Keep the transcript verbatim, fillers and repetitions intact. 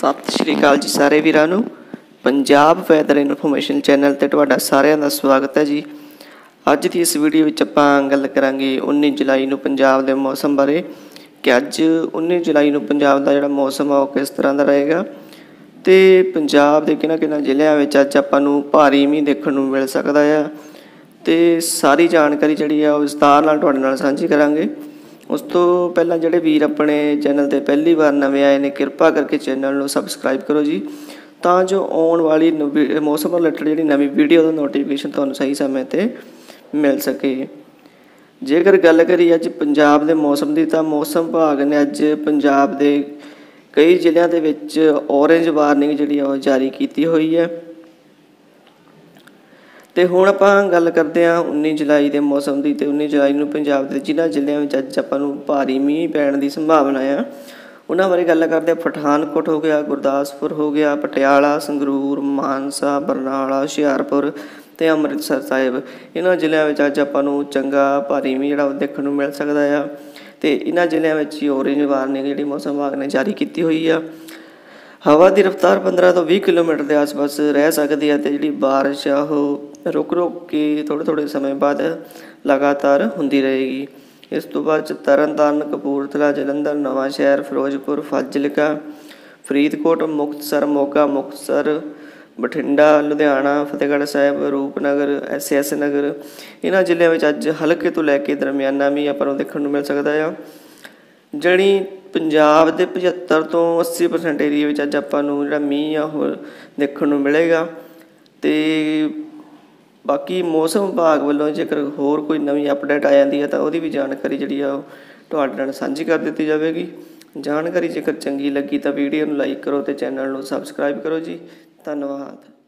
सत श्री अकाल जी सारे वीरां नूं। पंजाब वैदर इनफॉर्मेशन चैनल ते तुहाडा सारिआं दा स्वागत है जी। अज की इस वीडियो विच आपां गल करांगे उन्नीस जुलाई नूं पंजाब दे मौसम बारे कि अज उन्नीस जुलाई नूं पंजाब दा जिहड़ा मौसम आ ओह किस तरह दा रहेगा ते पंजाब दे किन्हां किन्हां जिल੍ਹਿਆਂ विच अज आपां नूं भारी मींह देखण नूं मिल सकदा आ ते सारी जानकारी जिहड़ी आ ओह विस्तार नाल तुहाडे नाल सांझी करांगे। उस तो पहला जोड़े वीर अपने चैनल पर पहली बार नवे आए ने कृपा करके चैनल को सबसक्राइब करो जी, तो जो आने वाली मौसम रिलेटेड जी नवी वीडियो का नोटिफिकेशन तुहानूं सही समय पर मिल सके। जेकर गल करिए अज पंजाब के मौसम की, तो मौसम विभाग ने अज पंजाब के कई जिल੍ਹਿਆਂ ਦੇ ਵਿੱਚ ऑरेंज वार्निंग जी जारी की हुई है। तो हुण आपां गल करते हैं उन्नीस जुलाई के मौसम की। तो उन्नीस जुलाई नूं पंजाब के जिन्हां जिल੍ਹਿਆਂ ਵਿੱਚ अज आपां नूं भारी मींह पैण की संभावना आ उन्हां बारे गल करते हैं। पठानकोट हो गया, गुरदासपुर हो गया, पटियाला, संगरूर, मानसा, बरनाला, हुशियारपुर ते अमृतसर साहिब, इन्हां जिल੍ਹਿਆਂ ਵਿੱਚ अज आपां नूं चंगा भारी मींह जिहड़ा देखण नूं मिल सकदा आ। ते इन्हां जिल੍ਹਿਆਂ ਵਿੱਚ ही ऑरेंज वार्निंग जिहड़ी मौसम विभाग ने जारी की हुई आ। हवा की रफ्तार पंद्रह तो बीस किलोमीटर के आस पास रह सकती है। तो जी बारिश आ रुक रुक के थोड़े थोड़े समय बाद लगातार होंदी रहेगी। इस तो बाद तरन तारण, कपूरथला, जलंधर, नवां शहर, फिरोजपुर, फाजिलका, फरीदकोट, मुक्तसर, मोगा, मुक्तसर, बठिंडा, लुधियाना, फतेहगढ़ साहब, रूपनगर, एस एस नगर, इन्हां जिल੍ਹਿਆਂ ਵਿੱਚ अज हल्के तो लैके दरमियाना मींह आपां नूं देखण नूं मिल सकदा आ। जणी पंजाब के पचहत्तर तो अस्सी परसेंट एरिए में अज आपां नूं जिहड़ा मींह आ ओह देखण नूं मिलेगा। तो बाकी मौसम विभाग वालों जेकर होर कोई नवीं अपडेट आ जाती है तो वही भी जानकारी जी तुहाडे नाल सांझी कर दी जाएगी। जानकारी जेकर चंगी लगी तो वीडियो नूं लाइक करो तो चैनल नूं सबसक्राइब करो जी। धन्यवाद।